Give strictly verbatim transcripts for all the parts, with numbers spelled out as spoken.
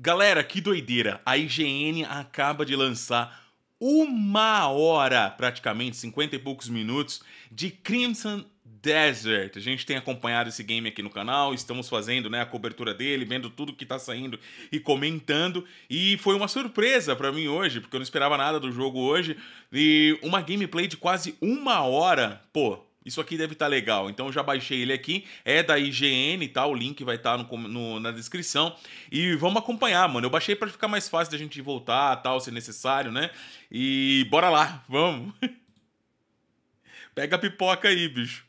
Galera, que doideira! A I G N acaba de lançar uma hora, praticamente, cinquenta e poucos minutos, de Crimson Desert. A gente tem acompanhado esse game aqui no canal, estamos fazendo, né, a cobertura dele, vendo tudo que tá saindo e comentando. E foi uma surpresa pra mim hoje, porque eu não esperava nada do jogo hoje. E uma gameplay de quase uma hora, pô, isso aqui deve estar legal. Então eu já baixei ele aqui, é da I G N, tá? O link vai estar no, no, na descrição. E vamos acompanhar, mano. Eu baixei pra ficar mais fácil da gente voltar, tal, se necessário, né? E bora lá, vamos. Pega a pipoca aí, bicho.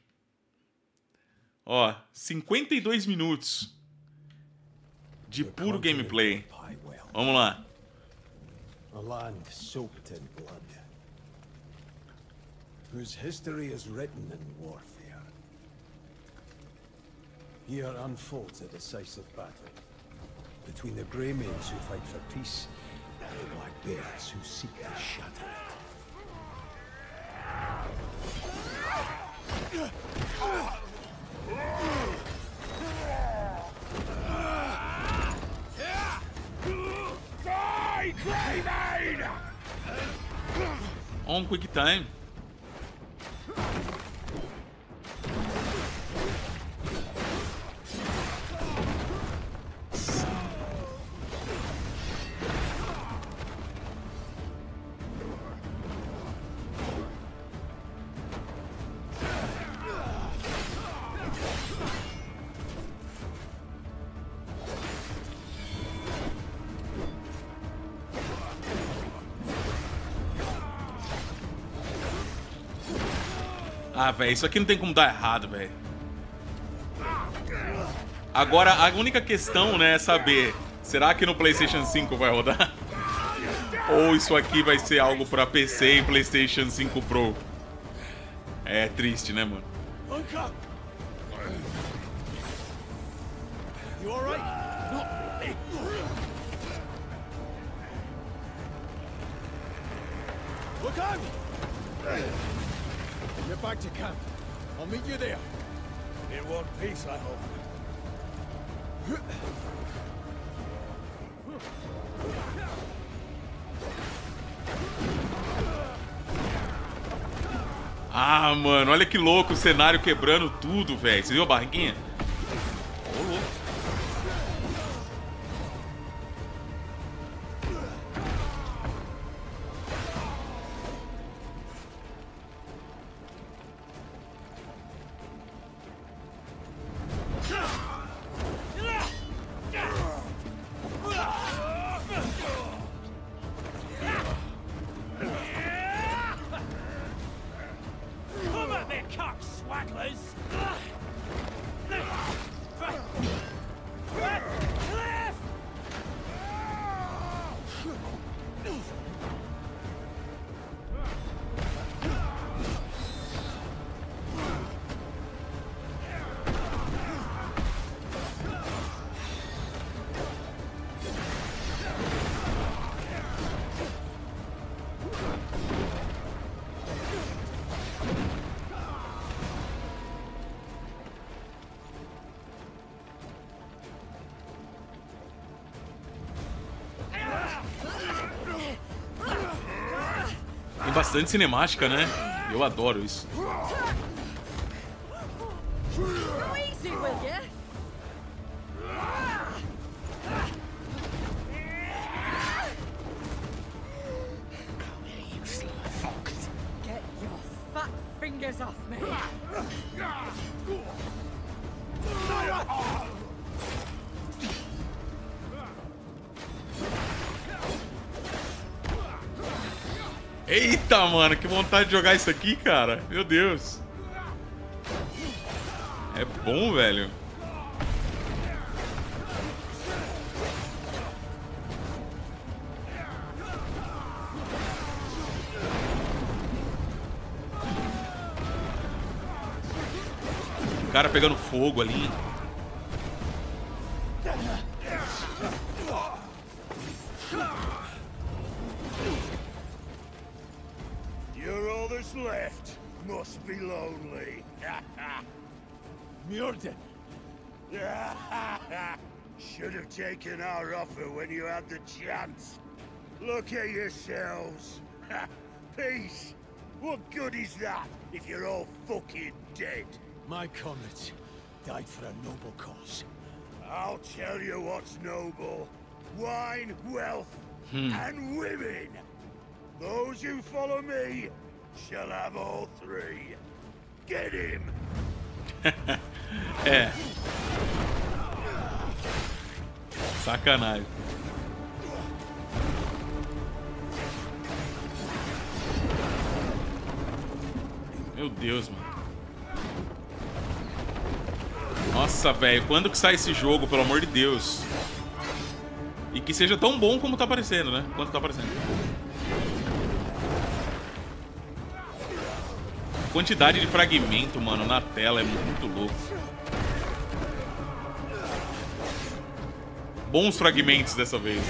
Ó, cinquenta e dois minutos de puro gameplay. Vamos lá. A land soaked in blood, whose history is written in warfare. Here unfolds a decisive battle between the Greymaids who fight for peace and the Black Bears who seek to shatter it. Die, Greymaid! On quick time. Ah, velho, isso aqui não tem como dar errado, velho. Agora, a única questão, né, é saber, será que no PlayStation cinco vai rodar? Ou isso aqui vai ser algo pra P C e PlayStation cinco Pro? É triste, né, mano? Look out! Get back to camp. I'll meet you there. In one piece, I hope. Ah, mano, olha que louco o cenário quebrando tudo, velho. Você viu a barriguinha? Ô, louco. Tem bastante cinemática, né? Eu adoro isso. Get your fat fingers off me! Eita, mano, que vontade de jogar isso aqui, cara. Meu Deus. É bom, velho. O cara pegando fogo ali. You're all that's left. Must be lonely. Mjordan. Should have taken our offer when you had the chance. Look at yourselves. Peace. What good is that if you're all fucking dead? My comrades died for a noble cause. I'll tell you what's noble. Wine, wealth, Hmm. and women. Those who follow me shall have all three. Get him! É. Sacanagem. Meu Deus, mano. Nossa, velho. Quando que sai esse jogo, pelo amor de Deus? E que seja tão bom como tá aparecendo, né? Quanto tá aparecendo. A quantidade de fragmento, mano, na tela é muito louco. Bons fragmentos dessa vez.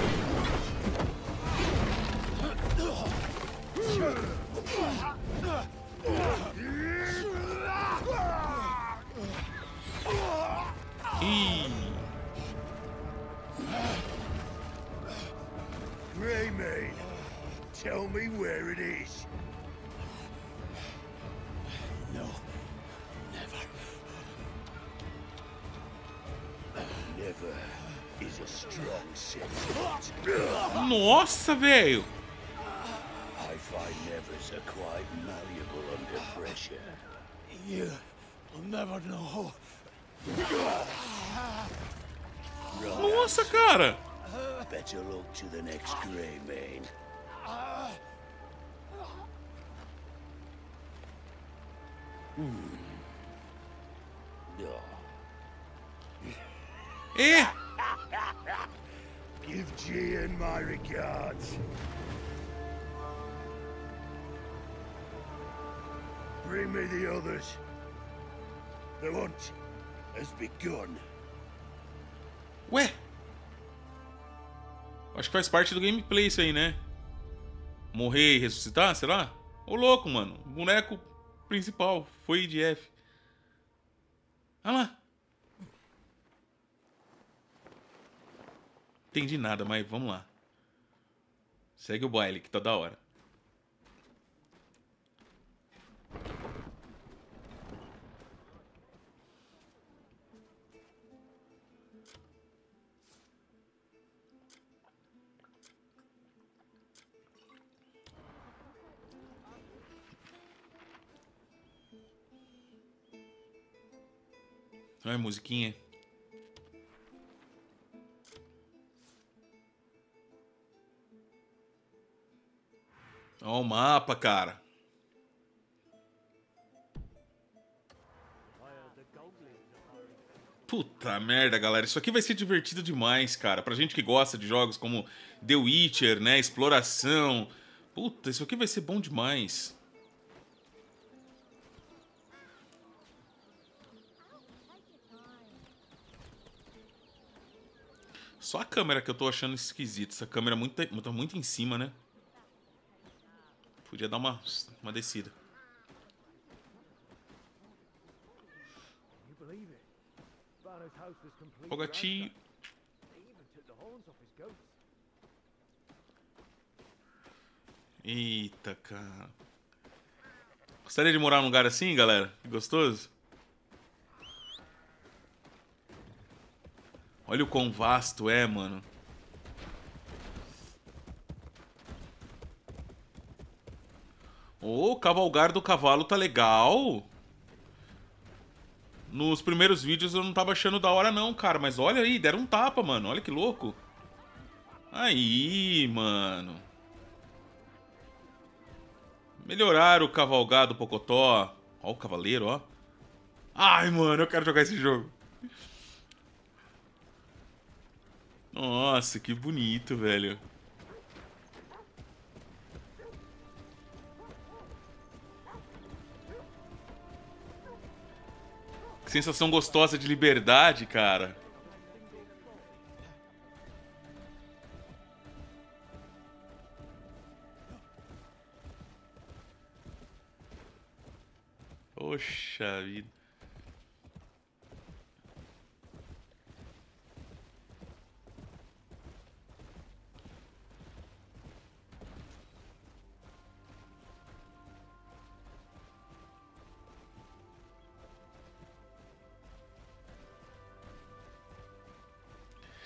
Ih. Greymane, tell me where it is. No, never. Never is a strong sentiment. Nossa, velho. I find nevers are quite malleable under pressure. You will never know. Nossa, cara. Better look to the next Greymane. É. Give Gian my regards. Bring me the others. The hunt has begun. Ué. Acho que faz parte do gameplay isso aí, né? Morrer e ressuscitar, será? Ô louco, mano. O boneco principal foi de F. Olha lá. Entendi nada, mas vamos lá. Segue o baile, que tá da hora. Olha a musiquinha. Olha o mapa, cara. Puta merda, galera. Isso aqui vai ser divertido demais, cara. Pra gente que gosta de jogos como The Witcher, né? Exploração. Puta, isso aqui vai ser bom demais. Só a câmera que eu tô achando esquisita. Essa câmera muito, tá muito em cima, né? Podia dar uma, uma descida. Ô, gatinho. Eita, cara. Gostaria de morar num lugar assim, galera? Que gostoso. Olha o quão vasto é, mano. Ô, oh, cavalgar do cavalo tá legal. Nos primeiros vídeos eu não tava achando da hora não, cara. Mas olha aí, deram um tapa, mano. Olha que louco. Aí, mano. Melhoraram o cavalgar do Pocotó. Ó o cavaleiro, ó. Ai, mano, eu quero jogar esse jogo. Nossa, que bonito, velho. Que sensação gostosa de liberdade, cara. Poxa vida.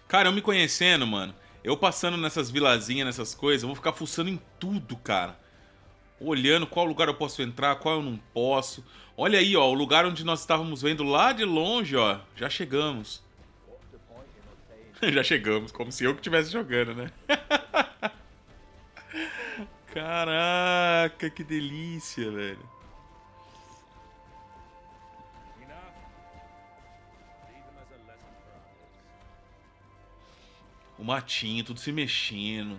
Cara, eu me conhecendo, mano, eu passando nessas vilazinhas, nessas coisas, eu vou ficar fuçando em tudo, cara. Olhando qual lugar eu posso entrar, qual eu não posso. Olha aí, ó, o lugar onde nós estávamos vendo lá de longe, ó. Já chegamos. Já chegamos, como se eu que estivesse jogando, né? Caraca, que delícia, velho. O matinho, tudo se mexendo.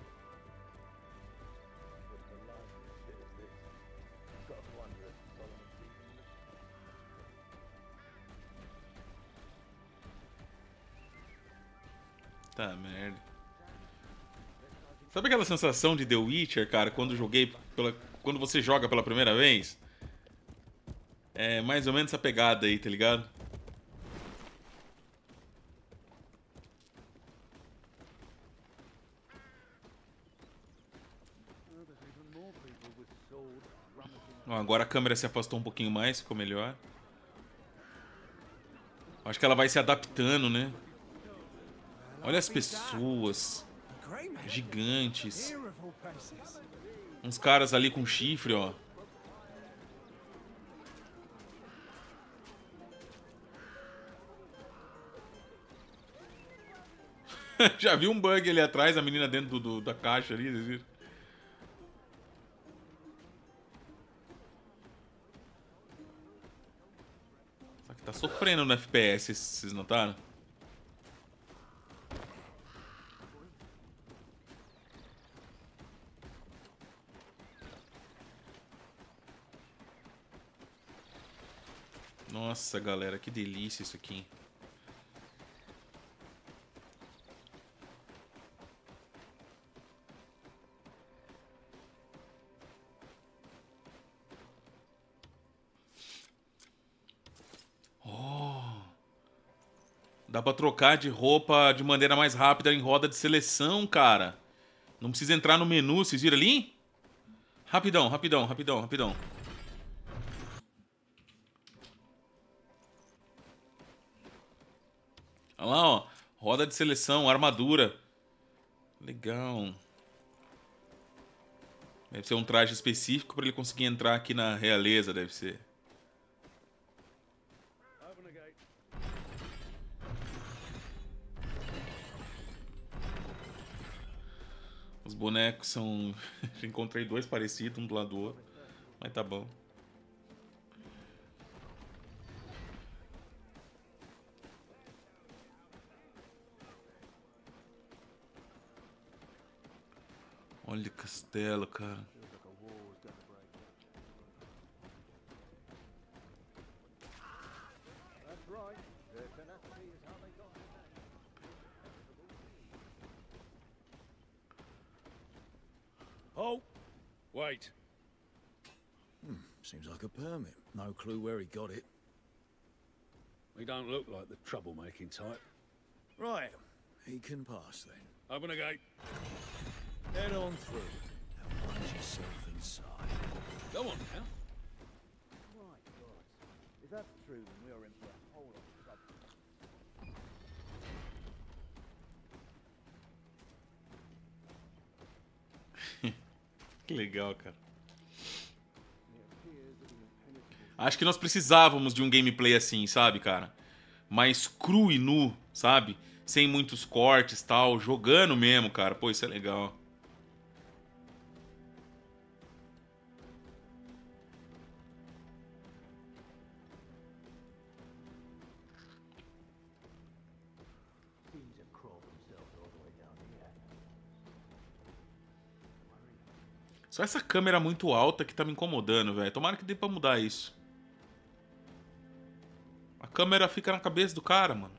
Tá, merda. Sabe aquela sensação de The Witcher, cara, quando joguei pela... quando você joga pela primeira vez? É mais ou menos essa pegada aí, tá ligado? Ó, agora a câmera se afastou um pouquinho mais, ficou melhor. Acho que ela vai se adaptando, né? Olha as pessoas. Gigantes. Uns caras ali com chifre, ó. Já vi um bug ali atrás, a menina dentro do, do, da caixa ali, vocês viram? Só que tá sofrendo no F P S, vocês notaram? Nossa, galera, que delícia isso aqui. Oh. Dá pra trocar de roupa de maneira mais rápida em roda de seleção, cara. Não precisa entrar no menu, vocês viram ali? Rapidão, rapidão, rapidão, rapidão. Olha lá, ó. Roda de seleção, armadura. Legal. Deve ser um traje específico para ele conseguir entrar aqui na realeza, deve ser. Os bonecos são... Encontrei dois parecidos, um do lado do outro. Mas tá bom. Olha o castelo, cara. Oh, wait. Hmm, seems like a permit. No clue where he got it. We don't look like the troublemaking type. Right, he can pass then. Open the gate. Head on through and plunge yourself inside. Go on now. My God. If that's true, then we are in for a whole lot of trouble. Que legal, cara. Acho que nós precisávamos de um gameplay assim, sabe, cara? Mais cru e nu, sabe? Sem muitos cortes e tal, jogando mesmo, cara. Pô, isso é legal. Só essa câmera muito alta que tá me incomodando, velho. Tomara que dê pra mudar isso. A câmera fica na cabeça do cara, mano.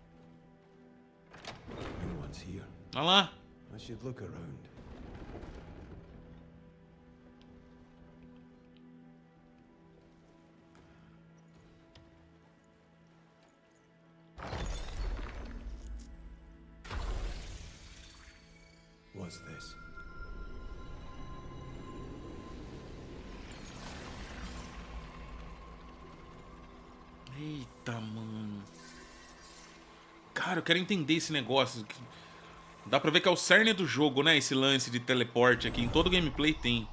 No one's here. Olha lá. I should look around. What's this? Eita, mano. Cara, eu quero entender esse negócio. Dá pra ver que é o cerne do jogo, né? Esse lance de teleporte aqui. Em todo gameplay tem.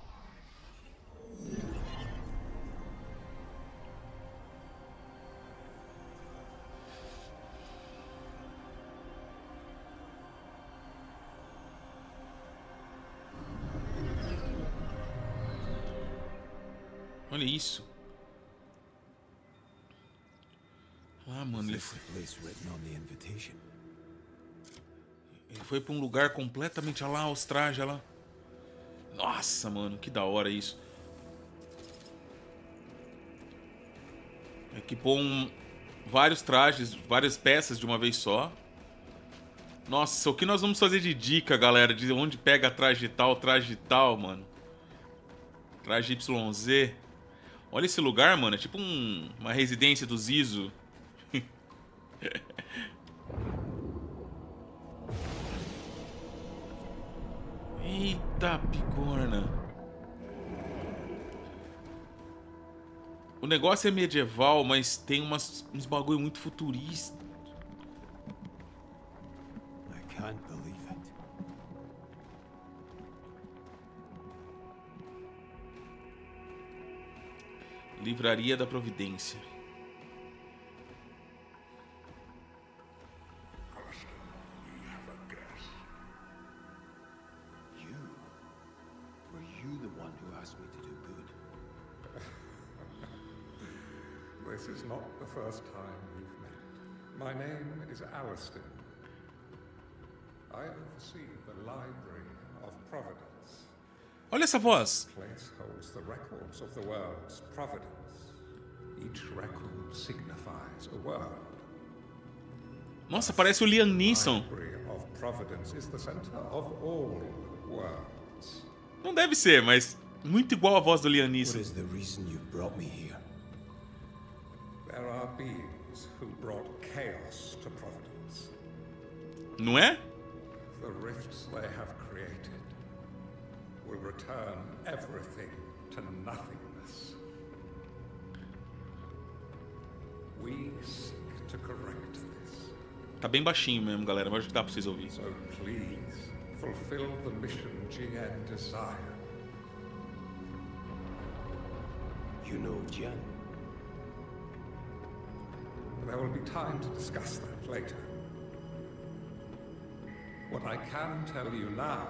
Olha isso. Ah, mano, ele foi, ele foi pra um lugar completamente... Olha lá, os trajes, olha lá. Nossa, mano, que da hora isso. Equipou um, vários trajes, várias peças de uma vez só. Nossa, o que nós vamos fazer de dica, galera? De onde pega traje tal, traje tal, mano. Traje Y Z. Olha esse lugar, mano. É tipo um, uma residência do Zizo. Eita, pigorna. O negócio é medieval, mas tem umas, uns bagulho muito futurista. I can't believe it. Livraria da Providência. This is not the first time we've met. My name is Alastin. I oversee the Library of Providence. Olha essa voz. This place holds the records of the world's providence. Each record signifies a world. Nossa, parece o Liam Neeson. The Library of Providence is the center of all worlds. Não deve ser, mas muito igual a voz do Liam Neeson. What is the reason you brought me here? There are beings who brought chaos to Providence. Não é? The rifts they have created will return everything to nothingness. We seek to correct this. Tá bem baixinho mesmo, galera, mas acho que dá pra vocês ouvirem. So please, fulfill the mission G N desire. You know Jian? There will be time to discuss that later. What I can tell you now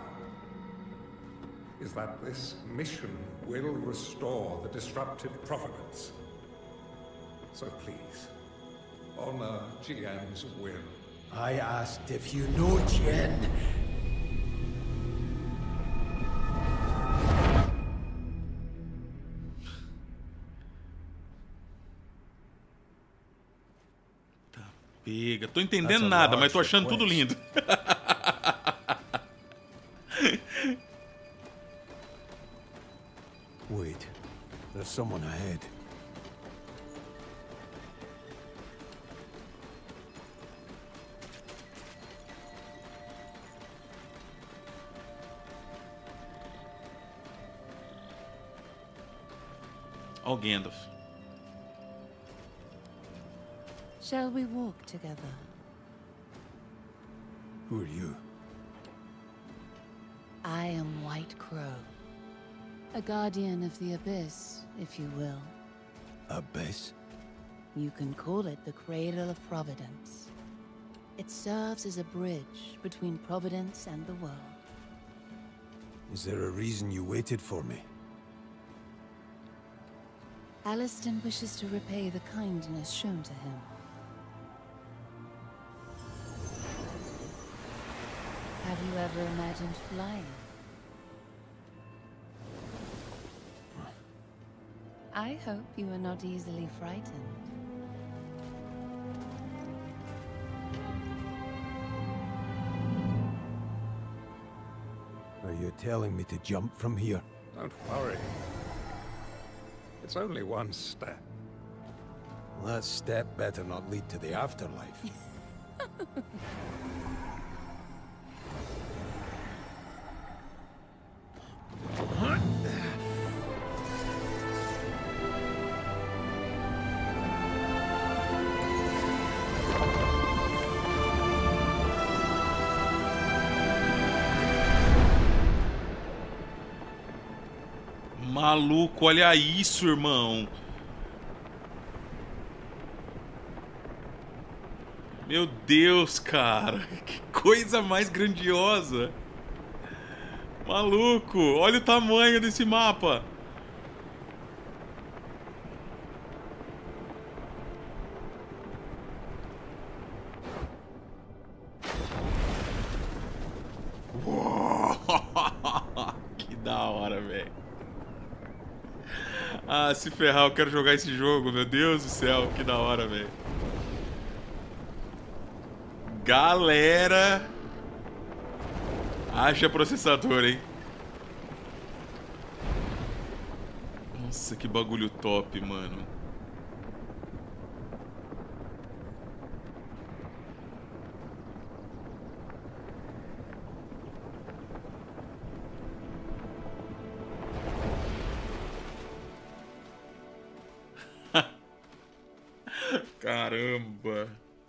is that this mission will restore the disrupted Providence. So please, honor G N's will. I asked if you know Jian. Pega. Tô entendendo nada, mas tô achando tudo lindo. Wait, there's someone ahead. Ó o Gandalf. Shall we walk together? Who are you? I am White Crow. A guardian of the Abyss, if you will. Abyss? You can call it the Cradle of Providence. It serves as a bridge between Providence and the world. Is there a reason you waited for me? Alastin wishes to repay the kindness shown to him. Have you ever imagined flying? I hope you are not easily frightened. Are you telling me to jump from here? Don't worry. It's only one step. That step better not lead to the afterlife. Maluco, olha isso, irmão. Meu Deus, cara. Que coisa mais grandiosa. Maluco, olha o tamanho desse mapa. Que da hora, velho. Ah, se ferrar, eu quero jogar esse jogo, meu Deus do céu, que da hora, velho. Galera, haja processador, hein? Nossa, que bagulho top, mano. Caramba.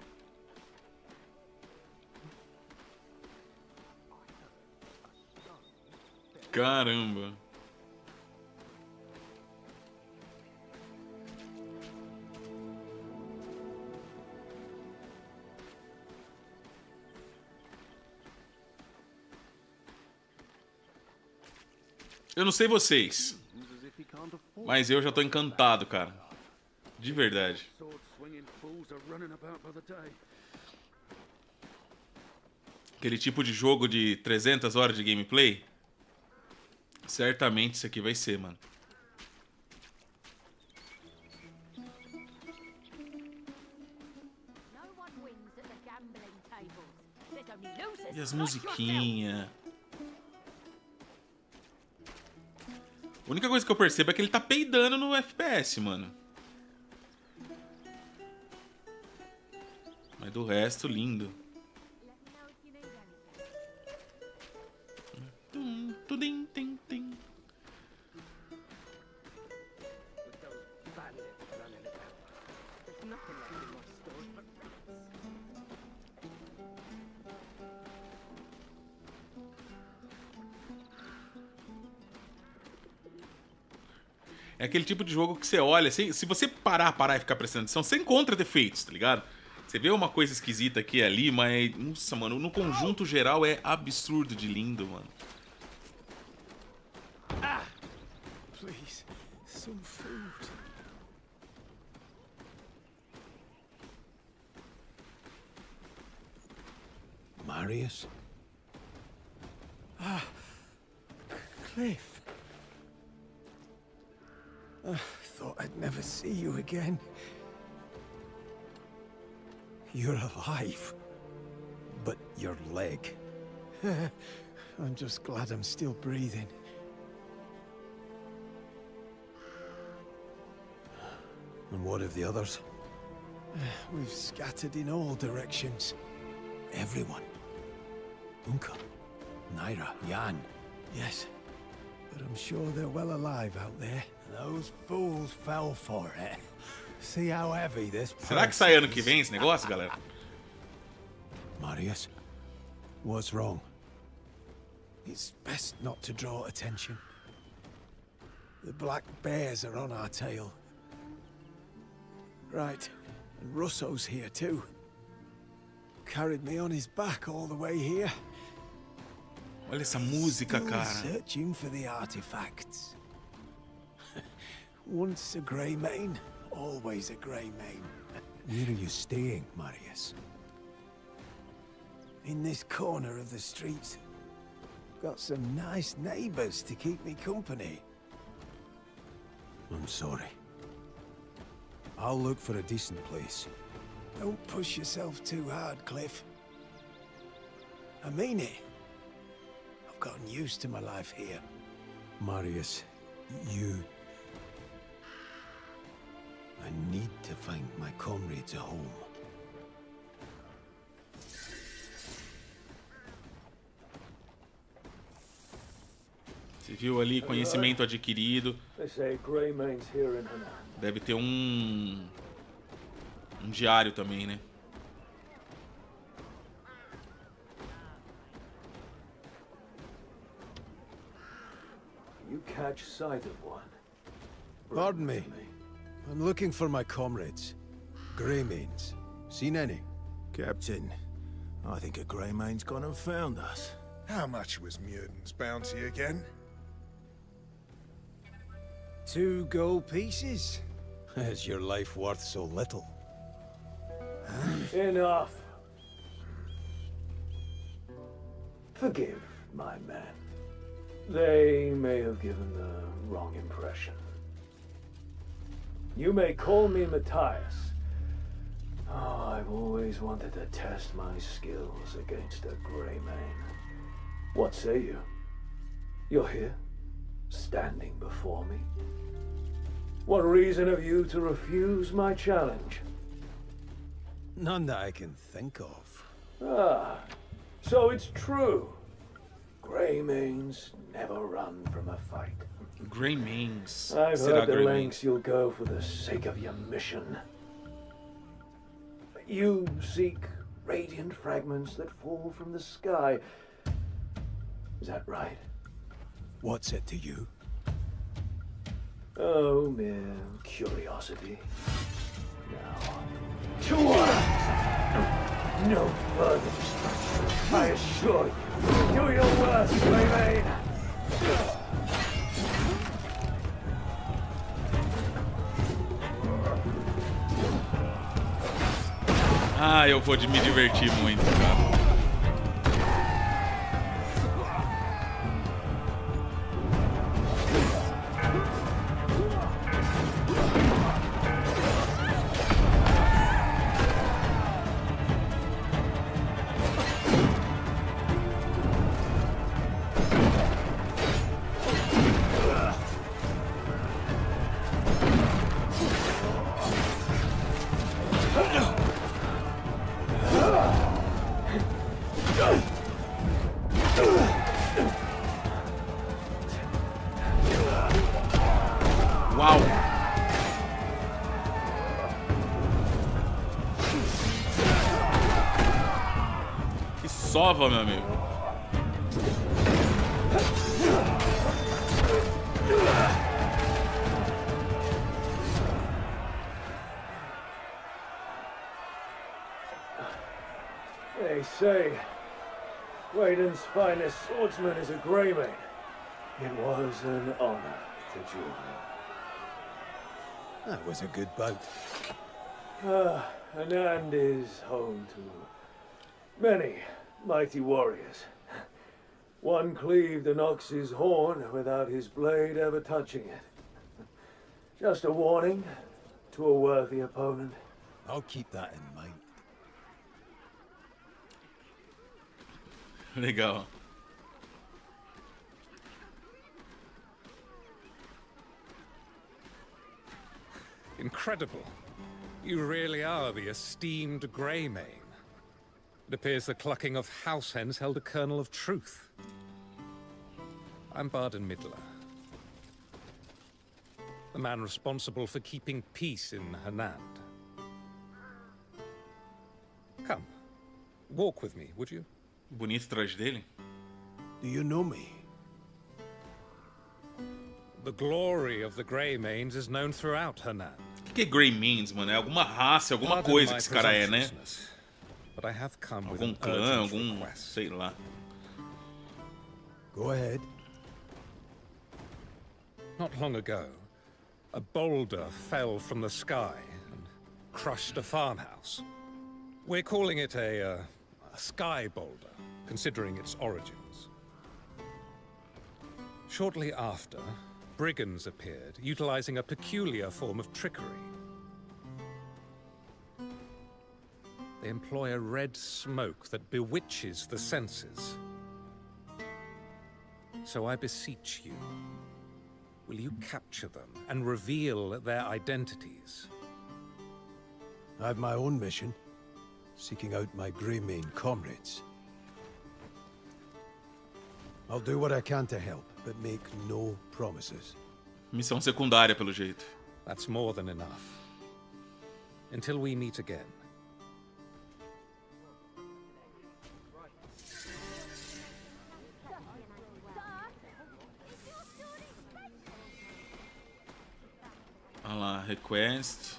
Caramba. Eu não sei vocês, mas eu já tô encantado, cara. De verdade. Aquele tipo de jogo de trezentas horas de gameplay, certamente isso aqui vai ser, mano. E as musiquinhas. A única coisa que eu percebo é que ele tá peidando no F P S, mano. Mas do resto, lindo. Tudim, tim, tim. É aquele tipo de jogo que você olha, se, se você parar, parar e ficar prestando atenção, você encontra defeitos, tá ligado? Você vê uma coisa esquisita aqui e ali, mas... Nossa, mano, no conjunto geral é absurdo de lindo, mano. Ah! Please, some food. Marius? Ah, Cliff. I thought I'd never see you again. You're alive. But your leg. I'm just glad I'm still breathing. And what of the others? We've scattered in all directions. Everyone. Unka, Naira, Jan. Yes. But I'm sure they're well alive out there. Those fools fell for it. See how heavy this. Será que sai ano que vem esse negócio, galera? Marius, what's wrong? It's best not to draw attention. The black bears are on our tail. Right, and Russo's here too. Carried me on his back all the way here. Olha essa música, Still cara. Searching for the artifacts. Once a grey mane, always a grey mane. Where are you staying, Marius? In this corner of the street. Got some nice neighbors to keep me company. I'm sorry. I'll look for a decent place. Don't push yourself too hard, Cliff. I mean it. I've gotten used to my life here. Marius, you... I need to find my comrades a home. Você viu ali, conhecimento adquirido. Deve ter um... Um diário também, né? You catch sight of one. Pardon me. I'm looking for my comrades. Greymanes. Seen any? Captain, I think a Greymane's gone and found us. How much was Muirden's bounty again? Two gold pieces? Is your life worth so little? Enough. Forgive my men. They may have given the wrong impression. You may call me Matthias. Oh, I've always wanted to test my skills against a Greymane. What say you? You're here, standing before me. What reason have you to refuse my challenge? None that I can think of. Ah, so it's true. Greymanes never run from a fight. Greymanes. I've Será heard the Greymanes. lengths you'll go for the sake of your mission. You seek radiant fragments that fall from the sky. Is that right? What's it to you? Oh, mere curiosity. Now, to arms! No further destruction, I assure you. Do your worst, Greymane! Ah, eu vou de me divertir muito, cara. Uau! Que sova, meu amigo. They say Raiden's finest swordsman is a Greymane. It was an honor to join. That was a good bout. Ah, Anand is home to many mighty warriors. One cleaved an ox's horn without his blade ever touching it. Just a warning to a worthy opponent. I'll keep that in mind. Legal. Incredible. You really are the esteemed Greymane. It appears the clucking of house hens held a kernel of truth. I'm Barden Midler, the man responsible for keeping peace in Hanand. Come, walk with me, would you? Bonito traje dele. Do you know me? The glory of the Greymanes is known throughout Hanand. O que é Greymanes, mano? É alguma raça, alguma Pardon coisa my que esse cara é, né? presumptuousness, but I have come with Algum an clã, urgent algum... request. sei lá. Go ahead. Not long ago, a boulder fell from the sky and crushed a farmhouse. We're calling it a, uh, a sky boulder, considering its origins. Shortly after, brigands appeared, utilizing a peculiar form of trickery. They employ a red smoke that bewitches the senses. So I beseech you, will you capture them and reveal their identities? I've my own mission, seeking out my Greymane comrades. I'll do what I can to help, but make no promises. Missão secundária, pelo jeito. That's more than enough. Until we meet again. Olha lá, request.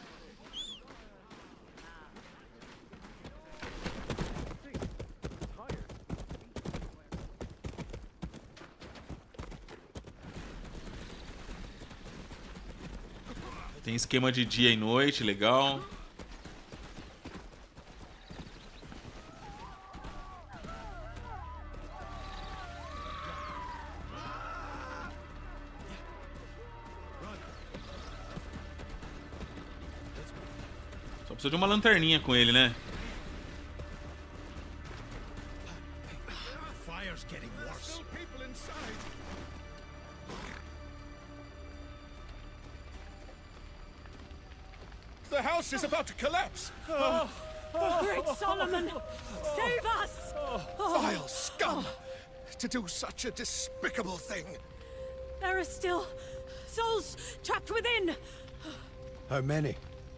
Tem esquema de dia e noite, legal. Só precisa de uma lanterninha com ele, né? Fire's getting worse. Still people inside. The house is about to collapse. Oh, oh, Great Solomon, save us! Oh. Vile scum! To do such a despicable thing. There are still souls trapped within. How many?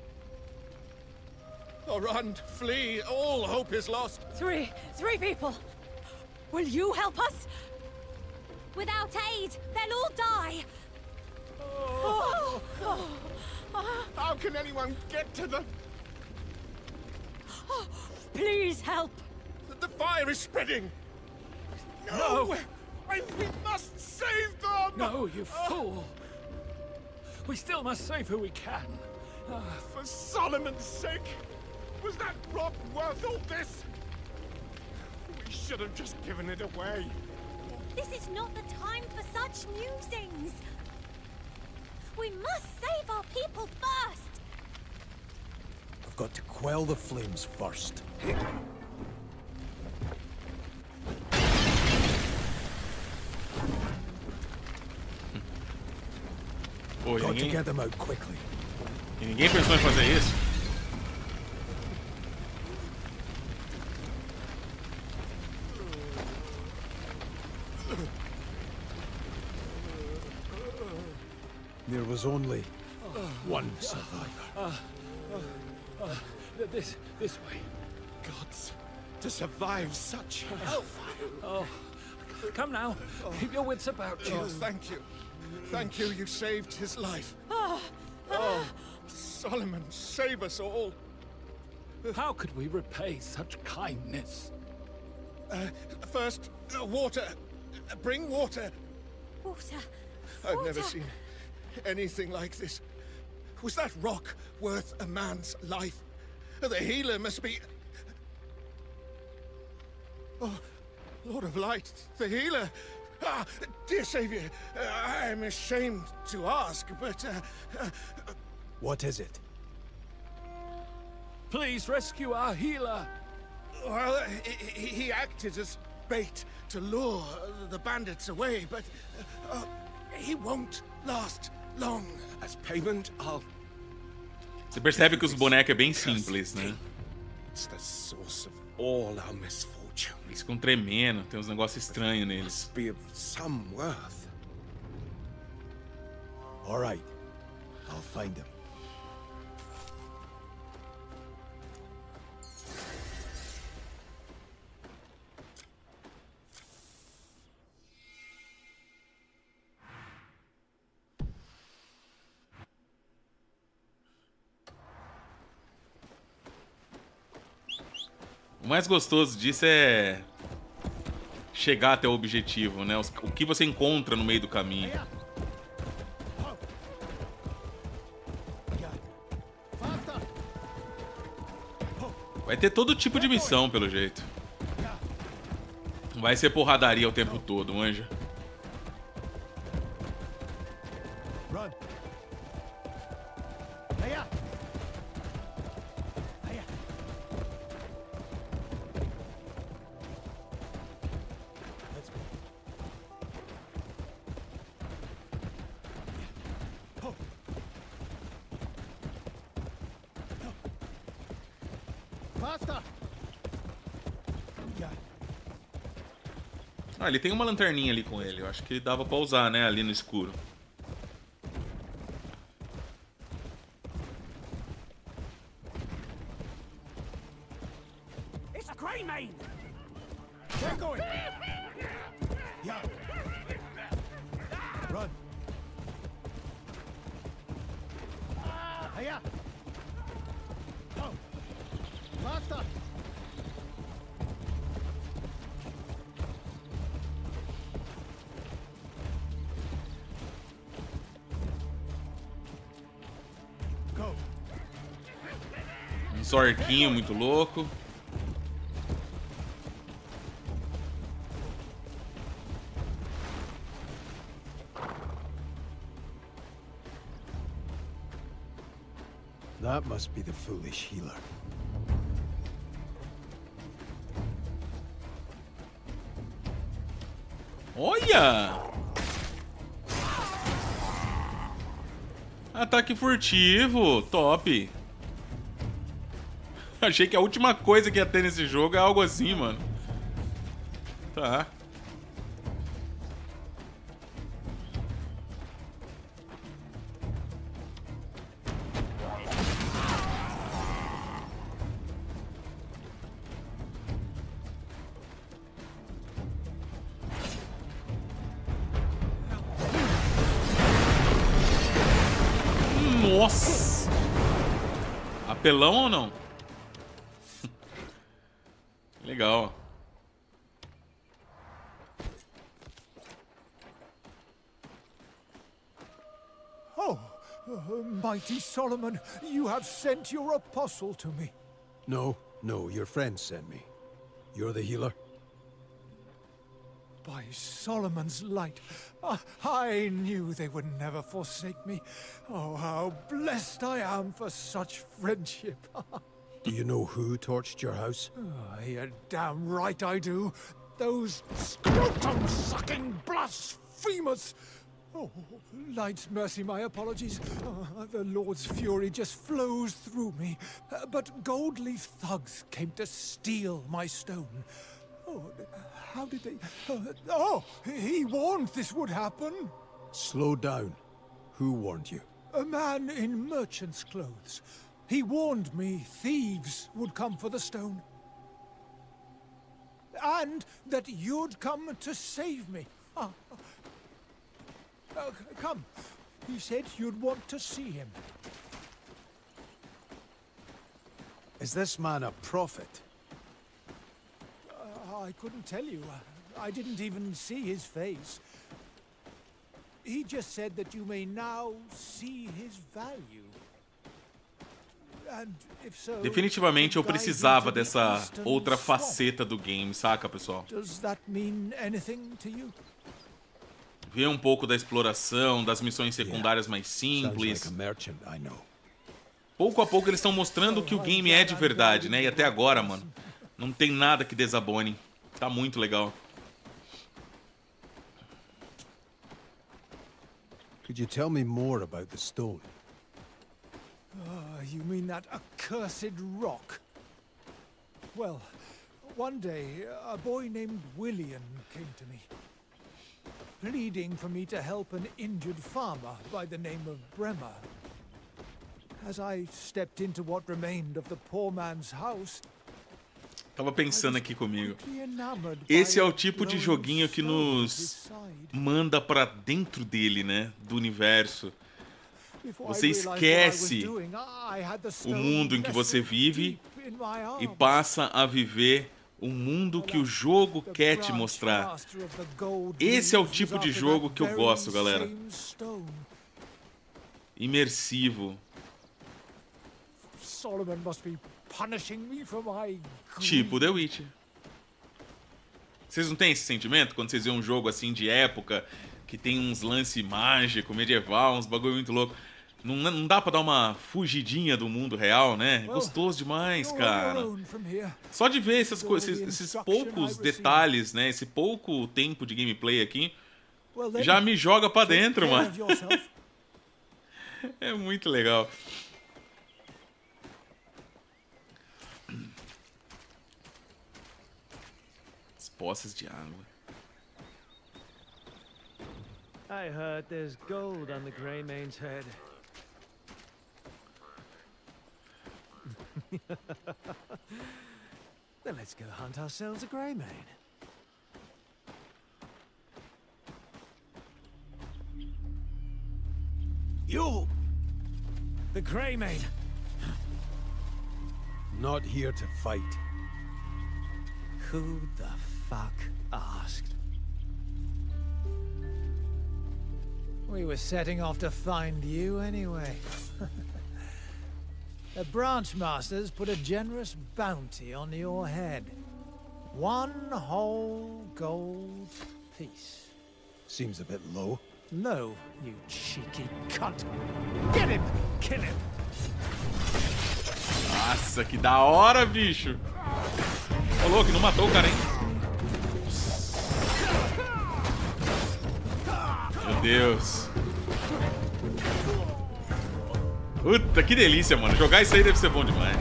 Oh, run, flee. All hope is lost. Three, three people. Will you help us? Without aid, they'll all die. Oh. Oh. How can anyone get to them? Oh, please help. The fire is spreading. No! No. I, we must save them! No, you fool! We still must save who we can. Uh, for Solomon's sake! Was that rock worth all this? We should have just given it away. This is not the time for such musings. We must save our people first. I've got to quell the flames first. Pô, Got ninguém... to get them out quickly. E ninguém pensou em fazer isso? There was only one survivor. Uh, uh, uh, this, this way. Gods, to survive such hellfire. Oh, come now. Keep your wits about you. Oh, thank you. Thank you, you saved his life. Oh, oh, Solomon, save us all. How could we repay such kindness? Uh, first, uh, water. Uh, bring water. Water. I've water. never seen anything like this. Was that rock worth a man's life? The healer must be... Oh, Lord of Light, the healer. Ah, dear Savior, uh, I'm ashamed to ask, but... Uh, uh, what is it? Please rescue our healer. Well, he, he acted as bait to lure the bandits away, but uh, he won't last long. As payment, I'll... Você percebe que os bonecos é bem simples, né? It's the source of all our misfortune. Eles ficam tremendo, tem uns negócios estranhos neles. Must be of some worth. All right, I'll find him. O mais gostoso disso é chegar até o objetivo, né? O que você encontra no meio do caminho. Vai ter todo tipo de missão, pelo jeito. Não vai ser porradaria o tempo todo, manja. Ah, ele tem uma lanterninha ali com ele. Eu acho que dava pra usar, né? Ali no escuro. It's Greymane! They're going! Yeah. Run! here! Oh! Faster! Go! Um zorquinho muito louco. That must be the foolish healer. Olha! Ataque furtivo, top. Achei que a última coisa que ia ter nesse jogo é algo assim, mano. Tá. Nossa! Apelão ou não? Legal. Oh, uh, mighty Solomon, you have sent your apostle to me. No, no, your friend sent me. You're the healer? By Solomon's light, uh, I knew they would never forsake me. Oh, how blessed I am for such friendship. Do you know who torched your house? Oh, you're damn right I do. Those scrotum-sucking blasphemers! Oh, Light's mercy, my apologies. Uh, the Lord's fury just flows through me. Uh, but Goldleaf thugs came to steal my stone. Oh, how did they... Uh, oh, he warned this would happen. Slow down. Who warned you? A man in merchant's clothes. He warned me thieves would come for the stone. And that you'd come to save me. Ah. Uh, come. He said you'd want to see him. Is this man a prophet? Uh, I couldn't tell you. I didn't even see his face. He just said that you may now see his value. And if so, definitivamente eu precisava dessa outra faceta do game, saca, pessoal? Does that mean anything to you? Ver um pouco da exploração, das missões secundárias mais simples. Pouco a pouco eles estão mostrando que o game é de verdade, né? E até agora, mano, não tem nada que desabone. Tá muito legal. Could you tell me more about the stone? Oh, you mean that accursed rock? Well, one day, a boy named William came to me, pleading for me to help an injured farmer by the name of Bremer. As I stepped into what remained of the poor man's house, tava pensando aqui comigo. Esse é o tipo de joguinho que nos manda pra dentro dele, né? Do universo. Você esquece o mundo em que você vive e passa a viver o mundo que o jogo quer te mostrar. Esse é o tipo de jogo que eu gosto, galera. Imersivo. Tipo The Witcher. Vocês não têm esse sentimento quando vocês veem um jogo assim de época que tem uns lance mágico, medieval, uns bagulho muito louco? Não, não dá pra dar uma fugidinha do mundo real, né? Gostoso demais, cara. Só de ver essas coisas, esses, esses poucos detalhes, né? Esse pouco tempo de gameplay aqui, já me joga pra dentro, mano. É muito legal. As poças de água. I heard there's gold on the Greymane's head. Then let's go hunt ourselves a Greymane. You! The Greymane. Not here to fight. Who the fuck asked? We were setting off to find you anyway. The Branchmasters put a generous bounty on your head. One whole gold piece. Seems a bit low. Low, you cheeky cunt. Get him! Kill him! Nossa, que da hora, bicho! Ô, louco, não matou o cara, hein? Meu Deus. Puta, que delícia, mano. Jogar isso aí deve ser bom demais.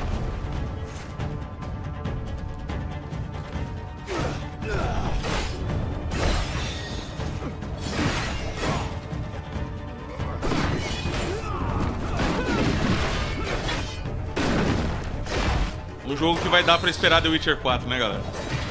Um jogo que vai dar pra esperar The Witcher quatro, né, galera?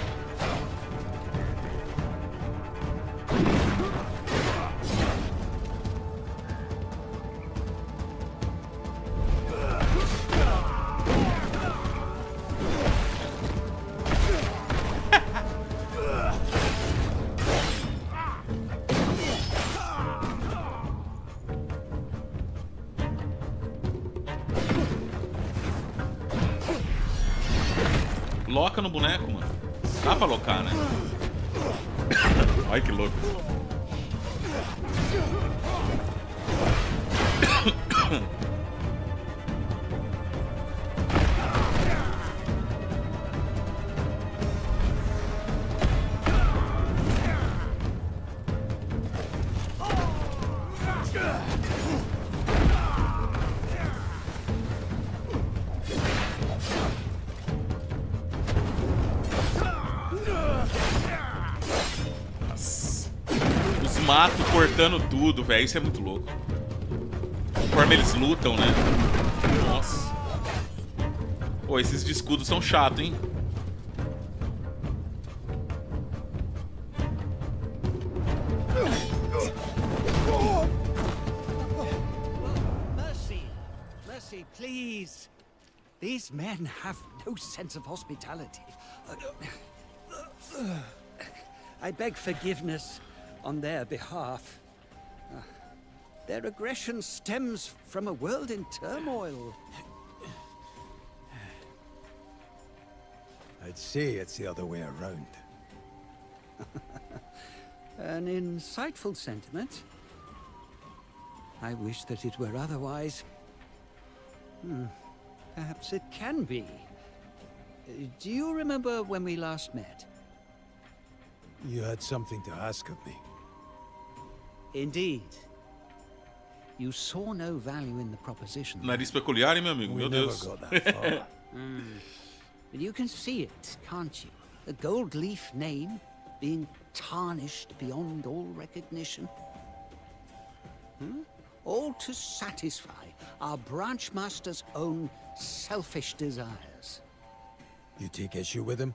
Loca no boneco, mano. Dá pra locar, né? Ai, que louco. Mato cortando tudo, velho. Isso é muito louco. Conforme eles lutam, né? Nossa. Pô, esses de escudo são chatos, hein? Mercy. Mercy, please. These men have no sense of hospitality. I beg forgiveness on their behalf. Uh, their aggression stems from a world in turmoil. I'd say it's the other way around. An insightful sentiment. I wish that it were otherwise. Hmm. Perhaps it can be. Uh, do you remember when we last met? You had something to ask of me. Indeed. You saw no value in the proposition. Nariz peculiar, hein, meu amigo? Meu Deus. mm. But you can see it, can't you? The Gold Leaf name being tarnished beyond all recognition. Hmm? All to satisfy our Branchmaster's own selfish desires. You take issue with him?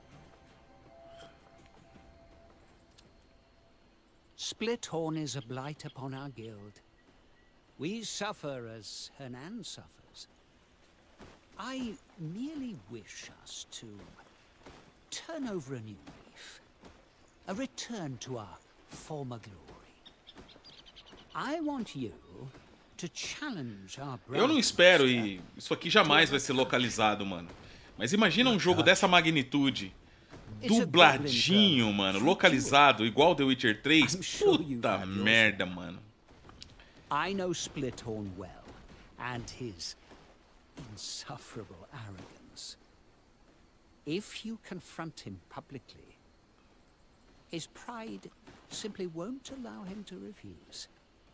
Splithorn is a blight upon our guild. We suffer as Hernan suffers. I merely wish us to turn over a new leaf. A return to our former glory. I want you to challenge our Eu não espero, e isso aqui jamais vai ser localizado, mano. Mas imagina um jogo dessa magnitude, dubladinho, mano, localizado, igual The Witcher três. Puta merda, mano. I know Splithorn well, and his insufferable arrogance. If you confront him publicly, his pride simply won't allow him to refuse.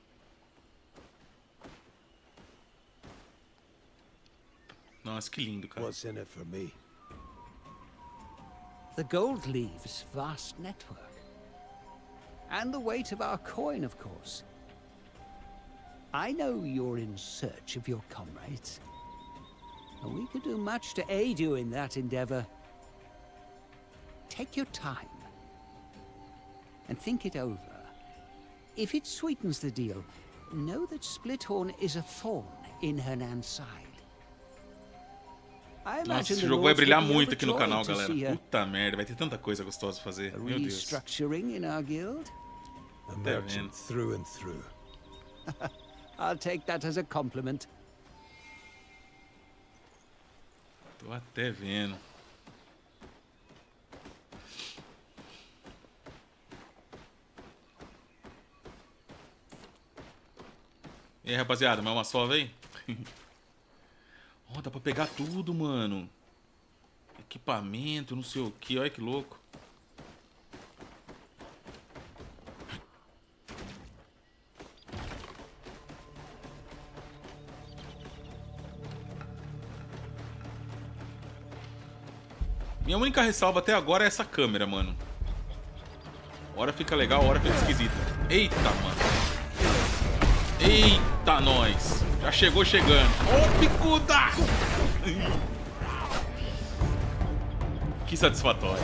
Nossa, que lindo, cara. What's in it for me? The Gold Leaf's vast network. And the weight of our coin, of course. I know you're in search of your comrades. And we could do much to aid you in that endeavor. Take your time. And think it over. If it sweetens the deal, know that Splithorn is a thorn in Hernan's side. I Nossa, imagine esse the jogo vai lords brilhar will be muito aqui no overjoyed canal, to galera. see a Puta merda, vai ter tanta coisa gostosa pra fazer. Meu Deus. restructuring in our guild. A merchant through and through. I'll take that as a compliment. Tô até vendo. E aí, rapaziada, mais uma sova aí? Ó, oh, dá pra pegar tudo, mano. Equipamento, não sei o que, olha que louco. Minha única ressalva até agora é essa câmera, mano. Hora fica legal, hora fica esquisita. Eita, mano. Eita, nós. Já chegou chegando. Ô, oh, picuda! Que satisfatório.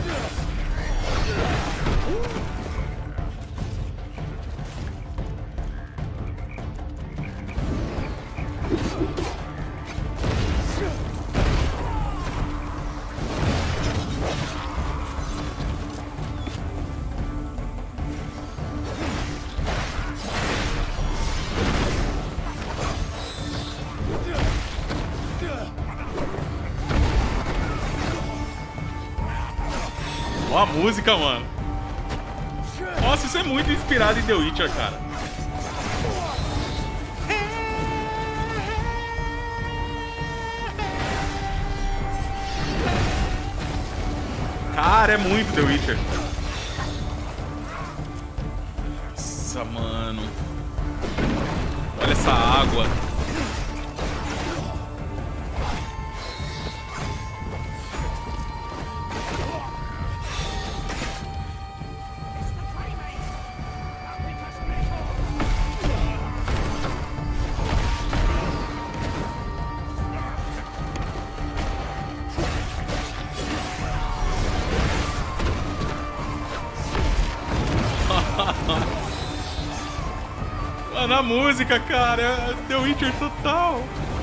Ó a música, mano. Nossa, isso é muito inspirado em The Witcher, cara. Cara, é muito The Witcher. Nossa, mano. Olha essa água. Mano, a música, cara, é The Witcher total.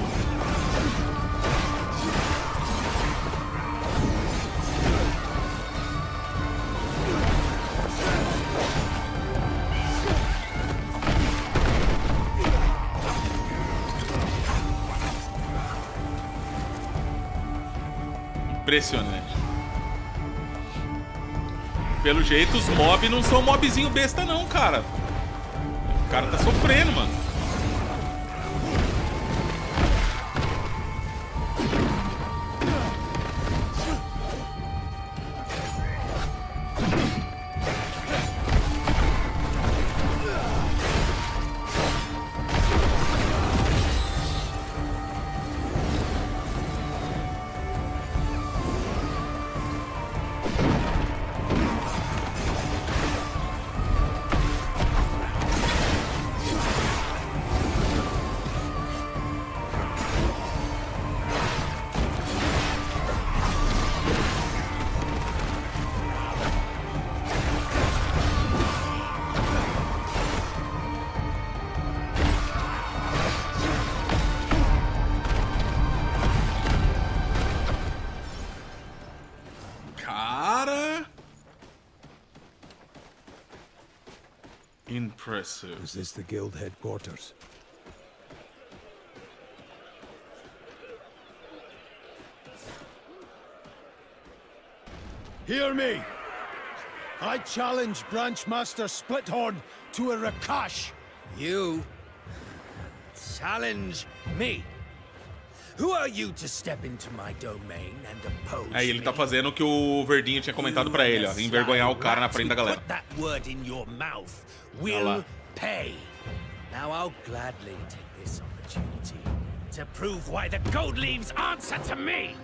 Impressionante. Pelo jeito, os mobs não são mobzinho besta não, cara. O cara tá sofrendo, mano. Impressive. Is this the guild headquarters? Hear me! I challenge Branchmaster Splithorn to a Rakash. You challenge me? Who are you to step into my domain and oppose Aí ele tá fazendo o que o Verdinho tinha comentado pra ele, ó, envergonhar o cara na frente da galera. That word in your mouth will pay. Now I'll gladly take this opportunity to prove why the Gold Leaves answer to me.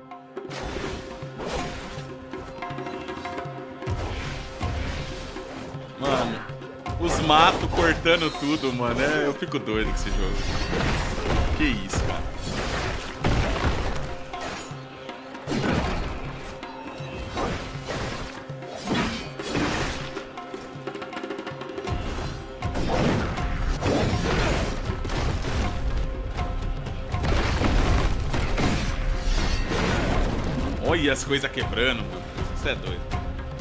Mano, os matos cortando tudo, mano. É, eu fico doido com esse jogo. Que isso, cara. Olha as coisas quebrando, mano. Isso é doido.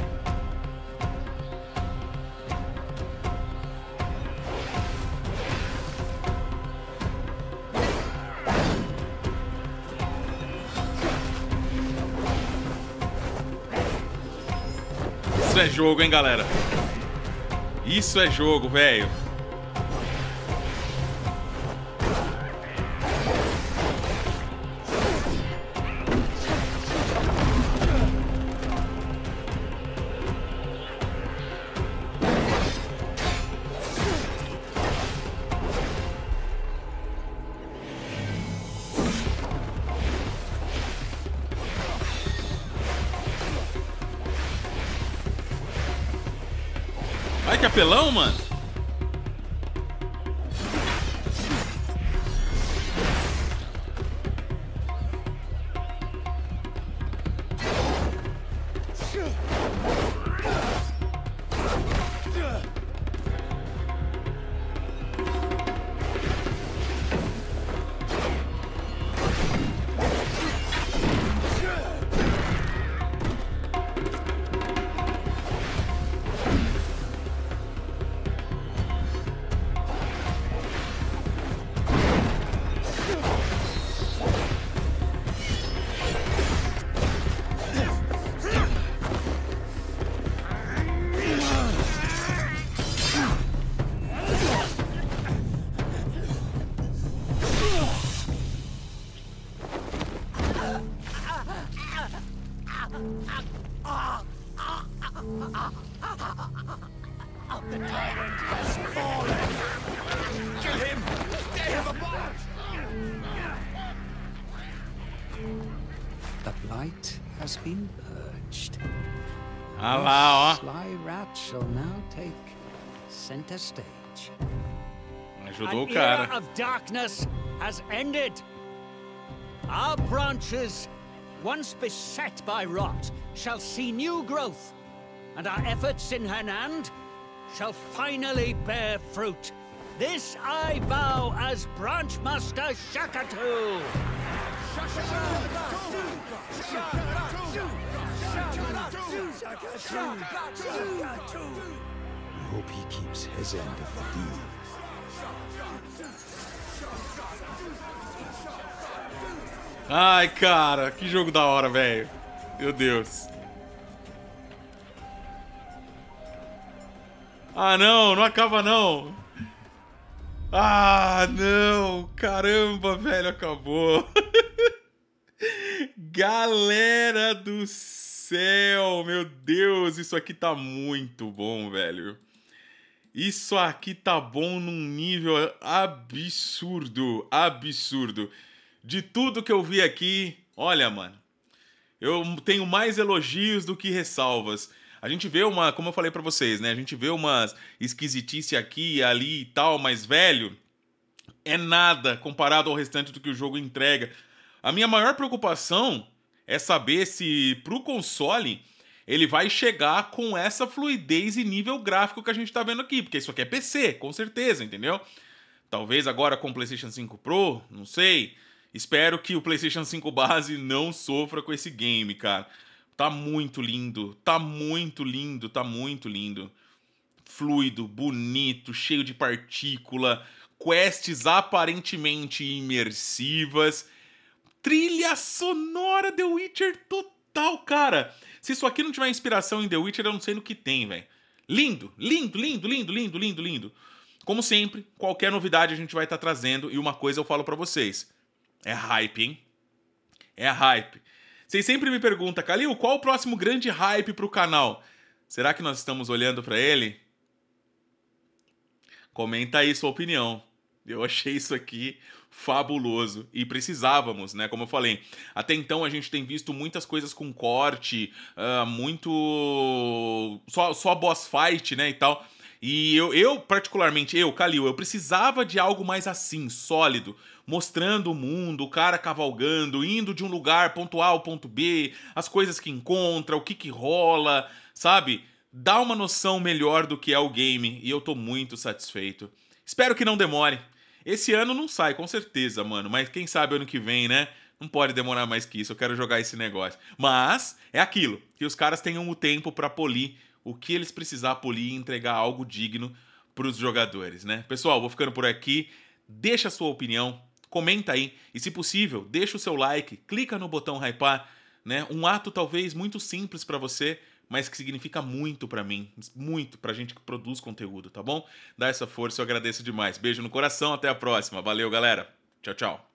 Isso é jogo, hein, galera? Isso é jogo, velho. Ai, que apelão, mano. The tyrant has fallen! Kill him! Tear him apart! The blight has been purged. Ah lá, ó. Sly rat shall now take center stage. Ajudou o An cara. era of darkness has ended. Our branches, once beset by rot, shall see new growth, and our efforts in Hernand shall finally bear fruit. This I vow as Branch Master Shakatu. I hope he keeps his end of the deal. Ai, cara, que jogo da hora, velho. Meu Deus. Ah, não, não acaba não. Ah, não. Caramba, velho, acabou. Galera do céu, meu Deus, isso aqui tá muito bom, velho. Isso aqui tá bom num nível absurdo, absurdo. De tudo que eu vi aqui, olha, mano, eu tenho mais elogios do que ressalvas. A gente vê uma, como eu falei pra vocês, né? A gente vê umas esquisitice aqui e ali e tal, mas, velho, é nada comparado ao restante do que o jogo entrega. A minha maior preocupação é saber se pro console ele vai chegar com essa fluidez e nível gráfico que a gente tá vendo aqui, porque isso aqui é P C, com certeza, entendeu? Talvez agora com o PlayStation cinco Pro, não sei. Espero que o PlayStation cinco base não sofra com esse game, cara. Tá muito lindo, tá muito lindo, tá muito lindo. Fluido, bonito, cheio de partícula, quests aparentemente imersivas. Trilha sonora The Witcher total, cara. Se isso aqui não tiver inspiração em The Witcher, eu não sei no que tem, velho. Lindo, lindo, lindo, lindo, lindo, lindo, lindo. Como sempre, qualquer novidade a gente vai estar trazendo. E uma coisa eu falo pra vocês. É hype, hein? É hype. Vocês sempre me perguntam, Kalil, qual o próximo grande hype pro canal? Será que nós estamos olhando pra ele? Comenta aí sua opinião. Eu achei isso aqui fabuloso. E precisávamos, né? Como eu falei. Até então a gente tem visto muitas coisas com corte, uh, muito... Só, só boss fight, né? E tal. E eu, eu, particularmente, eu, Kalil, eu precisava de algo mais assim, sólido. Mostrando o mundo, o cara cavalgando, indo de um lugar, ponto A ao ponto B, as coisas que encontra, o que que rola, sabe? Dá uma noção melhor do que é o game e eu tô muito satisfeito. Espero que não demore. Esse ano não sai, com certeza, mano, mas quem sabe ano que vem, né? Não pode demorar mais que isso, eu quero jogar esse negócio. Mas é aquilo, que os caras tenham o tempo pra polir o que eles precisar polir e entregar algo digno pros jogadores, né? Pessoal, vou ficando por aqui. Deixa a sua opinião, comenta aí. E se possível, deixa o seu like, clica no botão hypar, né? Um ato talvez muito simples pra você, mas que significa muito pra mim, muito pra gente que produz conteúdo, tá bom? Dá essa força, eu agradeço demais. Beijo no coração, até a próxima. Valeu, galera. Tchau, tchau.